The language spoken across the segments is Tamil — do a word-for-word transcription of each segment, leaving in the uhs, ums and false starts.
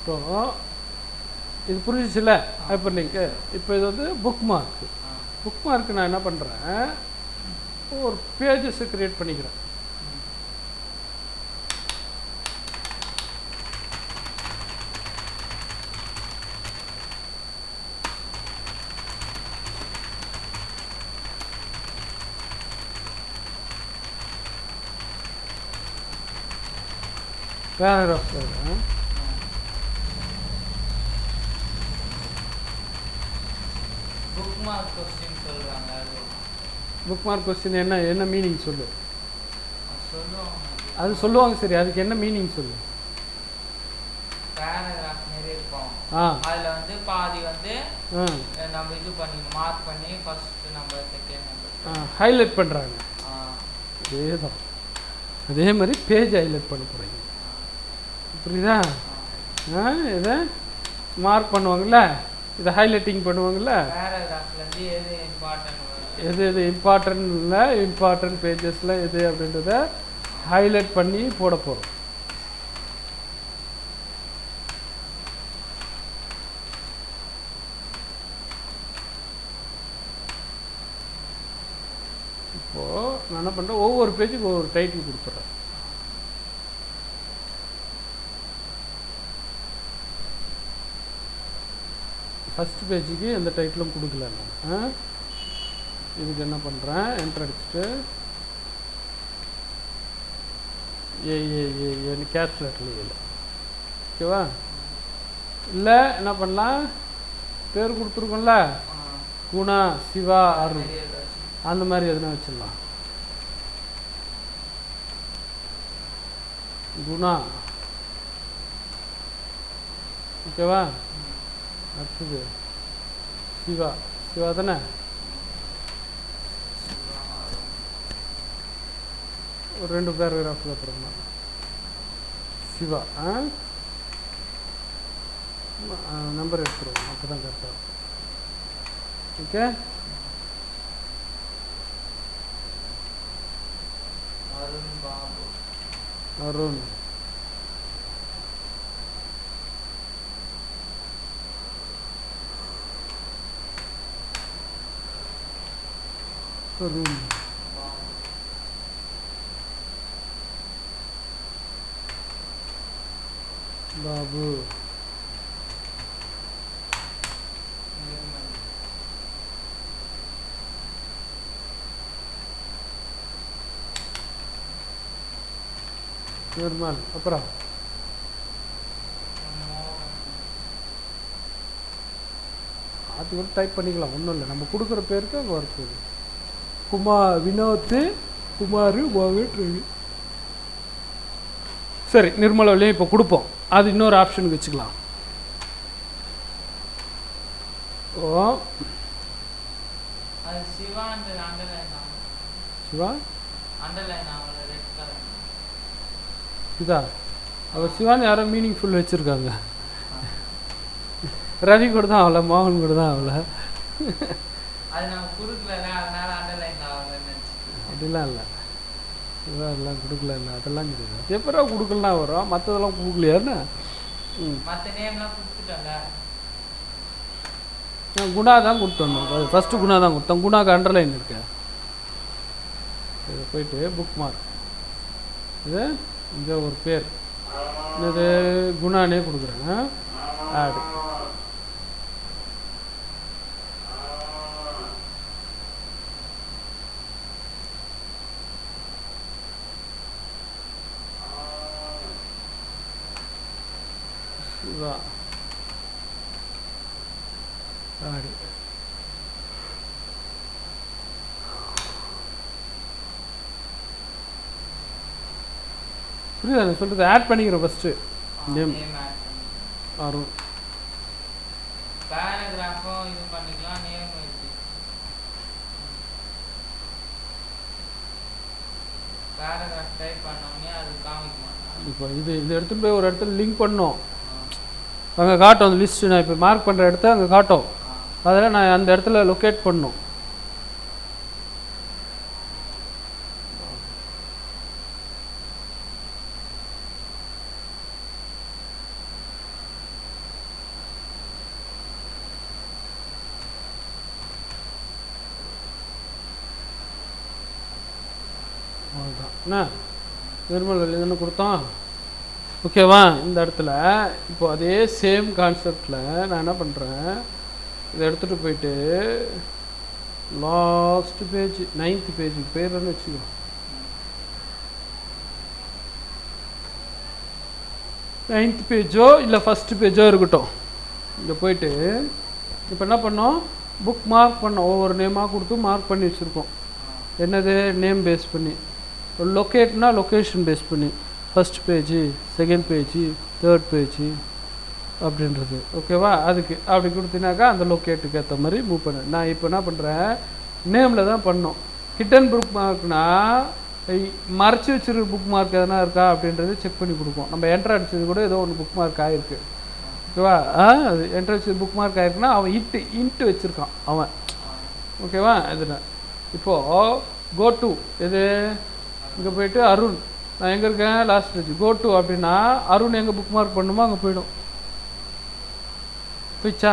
அப்புறம் இது புரிஞ்சிச்சுல ஹைப்பர் லிங்க்கு. இப்போ இது வந்து புக் மார்க்கு. புக் மார்க்கு நான் என்ன பண்ணுறேன், ஒரு பேஜஸை க்ரியேட் பண்ணிக்கிறேன். பேராகிராஃப் சொல்கிறேன். புக் மார்க் கொஸ்டின் சொல்றாங்க. புக் மார்க் கொஸ்டின் என்ன என்ன மீனிங் சொல்லு. சொல்லுவாங்க அது சொல்லுவாங்க. சரி, அதுக்கு என்ன மீனிங் சொல்லு. பேராகிராஃப் மாதிரி இருக்கும். ஆ அதில் வந்து பாதி வந்து ஆ நம்ம இது பண்ணி மார்க் பண்ணி first number second number highlight பண்ணுறாங்க. ஆ அதே தான். அதே மாதிரி பேஜ் ஹைலைட் பண்ண போகிறீங்க. புரியுதா? ஆ இதை மார்க் பண்ணுவாங்கள்ல, இதை ஹைலைட்டிங் பண்ணுவாங்கள்ல. பேராகிராஃப்லேருந்து எது இம்பார்ட்டன்ட் எது எது இம்பார்ட்டன்ட் இல்லை, இம்பார்ட்டன்ட் பேஜஸில் எது அப்படின்றத ஹைலைட் பண்ணி போட போகிறோம். இப்போது நான் என்ன பண்ணுறேன், ஒவ்வொரு பேஜுக்கு ஒவ்வொரு டைட்டில் கொடுத்துட்றேன். ஃபஸ்ட் பேஜுக்கு எந்த டைட்டிலும் கொடுக்கல நான். இதுக்கு என்ன பண்ணுறேன், என்டர் அடிச்சுட்டு ஏ ஏ ஏ ஏன்னு கேஷ் லெட்டரில் இல்லை. ஓகேவா? இல்லை என்ன பண்ணலாம், பேர் கொடுத்துருக்கோம்ல, குணா, சிவா, அருண், அந்த மாதிரி எதுனா வச்சிடலாம். குணா. ஓகேவா? அடுத்தது சிவா. சிவா தானே? ஒரு ரெண்டு பேராகிராஃபில் அப்புறமா சிவா. ஆ நம்பர் எடுத்துருவோம், அப்போ தான் கரெக்டாக. ஓகே. அருண் பாபு. அருண். அருண் பாபு. நிர்மல். அப்புறம் அது கூட டைப் பண்ணிக்கலாம், ஒன்றும் இல்லை. நம்ம கொடுக்குற பேருக்கு அங்கே வருது. குமார், வினோத், குமார், மோகன். சரி, நிர்மலாவிலையும் இப்போ கொடுப்போம். அது இன்னொரு ஆப்ஷனுக்கு வச்சுக்கலாம். ஓ அது சிவான்றது அண்டர்லைன் ஆகும். சிவா அண்டர்லைன் ஆகல, ரெட் கலர். இதா அவர் சிவான்னு யாரோ மீனிங்ஃபுல் வச்சுருக்காங்க. ரவி கூட தான் ஆகல, மோகன் கூட தான் ஆகல. அது நம்ம கொடுக்கல, அதனால அண்டர்லைன் ஆகலன்னு நினச்சிக்கிறேன். அப்படிலாம் இல்லை, இதெல்லாம் எல்லாம் கொடுக்கல இல்லை, அதெல்லாம் கிடையாது. எப்படா கொடுக்கலாம் வரும், மற்றதெல்லாம் கொடுக்கலையான்னு. ம் மற்ற நேம்லாம் கொடுத்துட்டோம்ல. நான் குணா தான் கொடுத்து வந்தோம். அது ஃபஸ்ட்டு குணா தான் கொடுத்தோம். குணாக்கு அண்டர்லைன் இருக்கு. இது போயிட்டு புக் மார்க். இது இங்கே ஒரு பேர், இது குணானே கொடுக்குறேன். ஆடு. சிவா ஆடு. புரியுதா நான் சொல்கிறது? ஆட் பண்ணிக்கிறேன் ஃபஸ்ட்டு நேம். அருண். பேராகிராஃபும் இது பண்ணிக்கலாம், நேம் வச்சு. பேராகிராஃப் டைப் பண்ணோடனே அது காமிக்க மாட்டோம். இப்போ இது இது எடுத்துகிட்டு போய் ஒரு இடத்துல லிங்க் பண்ணோம், அங்கே காட்டும் அந்த லிஸ்ட்டு. நான் இப்போ மார்க் பண்ணுற இடத்த அங்கே காட்டும். அதில் நான் அந்த இடத்துல லொக்கேட் பண்ணணும். அவ்வளோதான் என்ன நிர்மல் வேல்யூ தானே கொடுத்தோம் ஓகேவா இந்த இடத்துல இப்போ அதே சேம் கான்செப்டில் நான் என்ன பண்ணுறேன் இதை எடுத்துகிட்டு போயிட்டு லாஸ்ட் பேஜ் நைன்த் பேஜுக்கு போயிடுறேன்னு வச்சுக்கோ நைன்த் பேஜோ இல்லை ஃபஸ்ட்டு பேஜோ இருக்கட்டும் இங்கே போயிட்டு இப்போ என்ன பண்ணோம் புக் மார்க் பண்ணோம் ஒவ்வொரு நேமாக கொடுத்து மார்க் பண்ணி வச்சுருக்கோம் என்னது நேம் பேஸ் பண்ணி லொக்கேட்னா லொக்கேஷன் பேஸ் பண்ணி first page second page third page அப்படின்றது ஓகேவா அதுக்கு அப்படி கொடுத்தினாக்கா அந்த லொக்கேட்டுக்கு ஏற்ற மாதிரி மூவ் பண்ணேன் நான் இப்போ என்ன பண்ணுறேன் நேமில் தான் பண்ணோம் ஹிட்டன் புக் மார்க்னா மறைச்சி வச்சுருக்க புக் மார்க் எதனா இருக்கா அப்படின்றது செக் பண்ணி கொடுப்போம் நம்ம என்ட்ரு அடித்தது கூட ஏதோ ஒன்று புக் மார்க் ஆகிருக்கு ஓகேவா ஆ அது என்ட்ரு அடிச்சது புக் மார்க் ஆகிருக்குன்னா அவன் இட்டு இன்ட்டு வச்சுருக்கான் அவன் ஓகேவா இதில் இப்போது கோ டு எது இங்கே போயிட்டு அருண் நான் எங்கே இருக்கேன் லாஸ்ட் பேஜ் கோ டு அப்படின்னா அருண் எங்கே புக் மார்க் பண்ணுமோ அங்கே போயிடும் போயிடுச்சா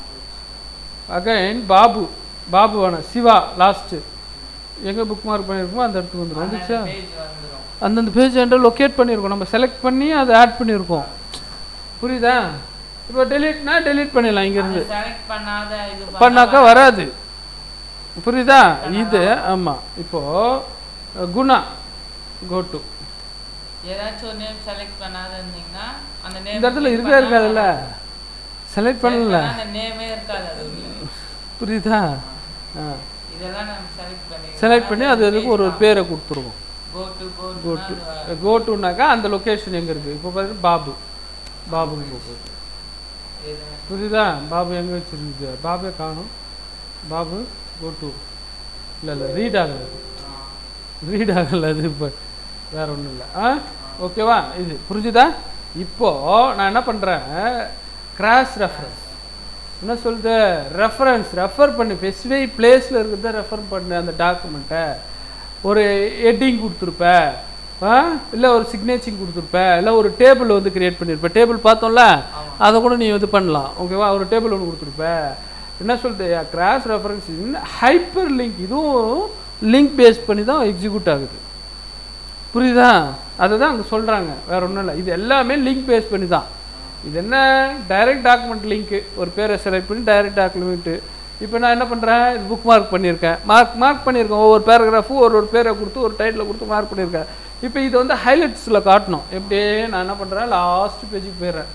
அகைன் பாபு பாபு வேணாம் சிவா லாஸ்ட்டு எங்கே புக் மார்க் பண்ணியிருக்கோமோ அந்த இடத்துக்கு வந்துடும் வந்துச்சா அந்தந்த பேஜ் என்ற லொக்கேட் பண்ணியிருக்கோம் நம்ம செலக்ட் பண்ணி அதை ஆட் பண்ணியிருக்கோம் புரியுதா இப்போ டெலீட்னா டெலீட் பண்ணிடலாம் இங்கேருந்து பண்ணாக்கா வராது புரியுதா இது ஆமாம் இப்போது குணா கோ டு ஏதாச்சும் ஒரு நேம் செலக்ட் பண்ணாத இருந்தீங்கன்னா அந்த நேம் இந்த இடத்துல இருக்கா இருக்காதுல்ல செலக்ட் பண்ணல அந்த நேமே இருக்காது புரியுதா இதெல்லாம் நம்ம செலக்ட் பண்ணி செலக்ட் பண்ணி அது அதுக்கு ஒரு பேரை கொடுத்துருவோம் go to go to go டுனாக்கா அந்த லொக்கேஷன் எங்கே இருக்குது இப்போ பார்த்தீங்கன்னா பாபு பாபுக்கு போகுது புரியுதா பாபு எங்கே வச்சுருக்கு பாபே காணும் பாபு கோ டு இல்லை இல்லை ரீட் ஆகலை ரீட் ஆகலை அது இப்போ வேறு ஒன்றும் இல்லை ஆ ஓகேவா இது புரிஞ்சுதா இப்போது நான் என்ன பண்ணுறேன் கிராஸ் ரெஃபரன்ஸ் என்ன சொல்லுது ரெஃபரன்ஸ் ரெஃபர் பண்ணி ஸ்பெசிஃபை பிளேஸில் இருக்கிறத ரெஃபர் பண்ணு அந்த டாக்குமெண்ட்டை ஒரு ஹெட்டிங் கொடுத்துருப்ப ஆ இல்லை ஒரு சிக்னேச்சரிங் கொடுத்துருப்ப இல்லை ஒரு டேபிள் வந்து க்ரியேட் பண்ணியிருப்ப டேபிள் பார்த்தோம்ல அதை கூட நீ இது பண்ணலாம் ஓகேவா ஒரு டேபிள் ஒன்று கொடுத்துருப்ப என்ன சொல்லுது கிராஸ் ரெஃபரன்ஸ் ஹைப்பர் லிங்க் இதுவும் லிங்க் பேஸ் பண்ணி தான் எக்ஸிக்யூட் ஆகுது புரியுதா அதை தான் அங்கே சொல்கிறாங்க வேறு ஒன்றும் இல்லை இது எல்லாமே லிங்க் பேஸ் பண்ணி தான் இது என்ன டைரக்ட் டாக்குமெண்ட் லிங்க்கு ஒரு பேரை செலக்ட் பண்ணி டைரக்ட் டாக்குமெண்ட்டு இப்போ நான் என்ன பண்ணுறேன் இது புக் மார்க் பண்ணியிருக்கேன் மார்க் மார்க் பண்ணியிருக்கேன் ஒவ்வொரு பேராகிராஃபும் ஒரு ஒரு பேரை கொடுத்து ஒரு டைட்டில் கொடுத்து மார்க் பண்ணியிருக்கேன் இப்போ இது வந்து ஹைலைட்ஸில் காட்டணும் எப்படி நான் என்ன பண்ணுறேன் லாஸ்ட் பேஜுக்கு போயிடுறேன்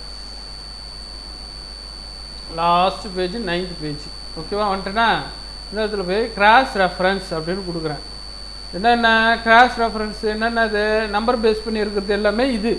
லாஸ்ட் பேஜ் நைன்த் பேஜ் ஓகேவா வந்துட்டேன்னா இந்த இடத்துல போய் கிராஸ் ரெஃபரன்ஸ் அப்படின்னு கொடுக்குறேன் என்னென்ன கிராஸ் ரெஃபரன்ஸ் என்னென்னது நம்பர் பேஸ் பண்ணி இருக்கிறது எல்லாமே இது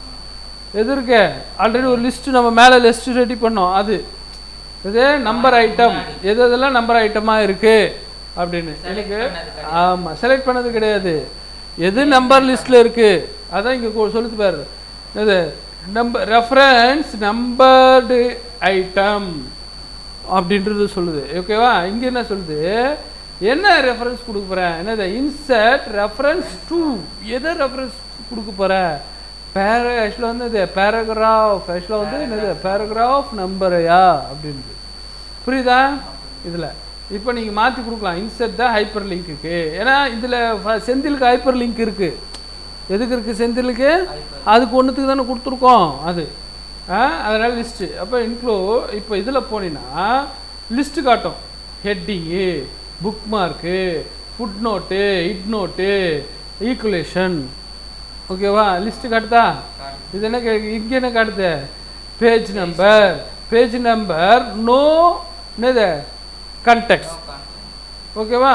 எது இருக்கு ஆல்ரெடி ஒரு லிஸ்ட்டு நம்ம மேலே லிஸ்ட்டு ரெடி பண்ணோம் அது இது நம்பர் ஐட்டம் எது எதெல்லாம் நம்பர் ஐட்டமாக இருக்குது அப்படின்னு எனக்கு ஆமாம் செலக்ட் பண்ணது கிடையாது எது நம்பர் லிஸ்ட்டில் இருக்குது அதான் இங்கே சொல்லுது பாரு இது நம்பர் ரெஃபரன்ஸ் நம்பர்டு ஐட்டம் அப்படின்றது சொல்லுது ஓகேவா இங்கே என்ன சொல்லுது என்ன ரெஃபரன்ஸ் கொடுக்க போகிறேன் என்னது இன்சர்ட் ரெஃபரன்ஸ் டூ எதை ரெஃபரன்ஸ் கொடுக்க போகிறேன் பேர ஆக்சுவலாக வந்து இது பேராகிராஃப் ஆக்சுவலாக வந்து என்னது பேராகிராஃப் நம்பரையா அப்படின்றது புரியுதா இதில் இப்போ நீங்கள் மாற்றி கொடுக்கலாம் இன்சர்ட் தான் ஹைப்பர் லிங்க்குக்கு ஏன்னா இதில் செந்திலுக்கு ஹைப்பர் லிங்க் இருக்குது எதுக்கு இருக்குது செந்திலுக்கு அதுக்கு ஒன்றுத்துக்கு தானே கொடுத்துருக்கோம் அது ஆ அதனால் லிஸ்ட்டு அப்போ இன்க்ளூ இப்போ இதில் போனீங்கன்னா லிஸ்ட்டு காட்டும் heading bookmark footnote endnote equation ஓகேவா லிஸ்ட்டு காட்டுதா இது என்ன இங்கே என்ன காட்டுது page number page number no என்னது கண்டெக்ஸ்ட் ஓகேவா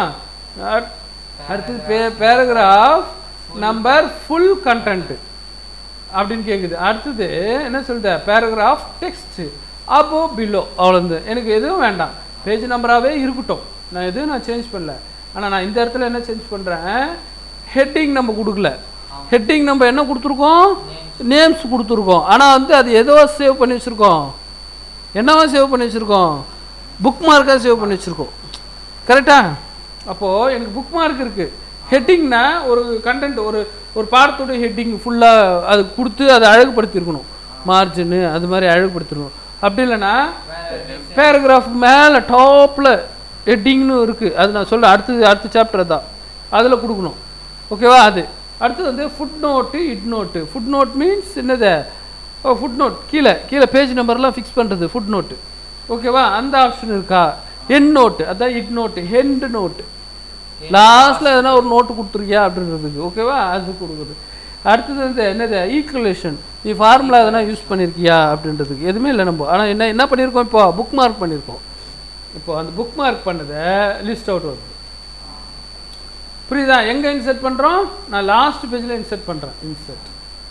அடுத்தது பே பேராகிராஃப் நம்பர் ஃபுல் கண்டென்ட்டு அப்படின்னு கேட்குது அடுத்தது என்ன சொல்லுது பேராகிராஃப் டெக்ஸ்ட் அபோ பிலோ அவ்வளோந்து எனக்கு எதுவும் வேண்டாம் பேஜ் நம்பராகவே இருக்கட்டும் நான் எதுவும் நான் சேஞ்ச் பண்ணல ஆனால் நான் இந்த இடத்துல என்ன சேஞ்ச் பண்ணுறேன் ஹெட்டிங் நம்ம கொடுக்கல ஹெட்டிங் நம்ம என்ன கொடுத்துருக்கோம் நேம்ஸ் கொடுத்துருக்கோம் ஆனால் வந்து அது எதோ சேவ் பண்ணி வச்சுருக்கோம் என்னவா சேவ் பண்ணி வச்சுருக்கோம் புக் மார்க்காக சேவ் பண்ணி வச்சுருக்கோம் கரெக்டா அப்போது எனக்கு புக் மார்க் இருக்குது ஹெட்டிங்னா ஒரு கண்டென்ட் ஒரு ஒரு பாடத்தோட ஹெட்டிங் ஃபுல்லாக அது கொடுத்து அதை அழகுபடுத்தியிருக்கணும் மார்ஜின்னு அது மாதிரி அழகுபடுத்திருக்கணும் அப்படி இல்லைன்னா பேராகிராஃப் மேலே டாப்பில் ஹெட்டிங்னு இருக்குது அது நான் சொல்ல அடுத்தது அடுத்த சாப்டர் தான் அதில் கொடுக்கணும் ஓகேவா? அது அடுத்தது வந்து footnote endnote. Footnote means என்னது? ஓ ஃபுட் நோட் கீழே கீழே பேஜ் நம்பர்லாம் ஃபிக்ஸ் பண்ணுறது ஃபுட் நோட்டு. ஓகேவா? அந்த ஆப்ஷன் இருக்கா? என் நோட்டு அதான் இட் நோட்டு. ஹெண்ட் நோட்டு லாஸ்ட்டில் எதனா ஒரு நோட்டு கொடுத்துருக்கியா அப்படின்றதுக்கு. ஓகேவா? அது கொடுக்குது. அடுத்தது வந்து என்னது? ஈக்குவலேஷன். நீ ஃபார்முலா எதனா யூஸ் பண்ணியிருக்கியா அப்படின்றதுக்கு. எதுவுமே இல்லை நம்ம. ஆனால் என்ன என்ன பண்ணியிருக்கோம்? இப்போ புக் மார்க் பண்ணியிருக்கோம். இப்போ அந்த புக் மார்க் பண்ணதை லிஸ்ட் அவுட் வருது. புரியுதா? எங்கே இன்சர்ட் பண்ணுறோம்? நான் லாஸ்ட் பேஜில் இன்சர்ட் பண்ணுறேன். இன்சர்ட்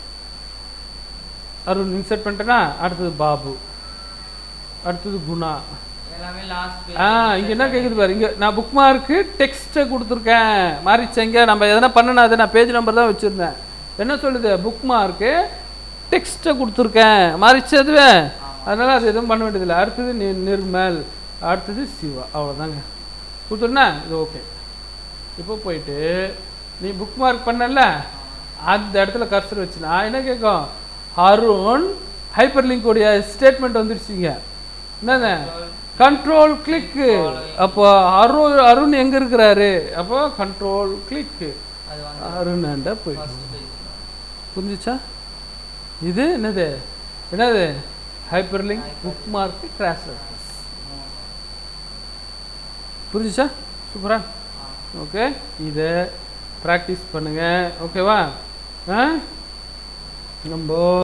அருண் இன்சர்ட் பண்ணிட்டேன்னா அடுத்தது பாபு, அடுத்தது குணா. ஆ இங்கே என்ன கேட்குது பாரு. இங்கே நான் புக் மார்க்கு டெக்ஸ்ட்டை கொடுத்துருக்கேன். மாறிச்சேங்க நம்ம எதனா பண்ணனா அது நான் பேஜ் நம்பர் தான் வச்சுருந்தேன். என்ன சொல்லுது? புக் மார்க்கு டெக்ஸ்ட்டை கொடுத்துருக்கேன். மாறிச்சு அதுவே. அதனால் அது எதுவும் பண்ண வேண்டியதில்லை. அடுத்தது நி நிர்மல், அடுத்தது சிவா. அவ்வளோதாங்க கொடுத்துருண்ணா. இது ஓகே. இப்போ போயிட்டு நீ புக் மார்க் பண்ணல அந்த இடத்துல கர்சர் வச்சுனா என்ன கேட்கும்? அருண் ஹைப்பர் லிங்க் உடைய ஸ்டேட்மெண்ட் வந்துருச்சுங்க. என்னங்க? கண்ட்ரோல் கிளிக்கு. அப்போ அருண் அருண் எங்கே இருக்கிறாரு? அப்போ கண்ட்ரோல் கிளிக்கு அருண் ஆண்ட போயிட்டு புரிஞ்சிச்சா? இது என்னது? என்னது? Hyperlink bookmark cross reference. புரிஞ்சிச்சா? சூப்பரா. ஓகே, இதை ப்ராக்டிஸ் பண்ணுங்கள். ஓகேவா? ஆ நம்ம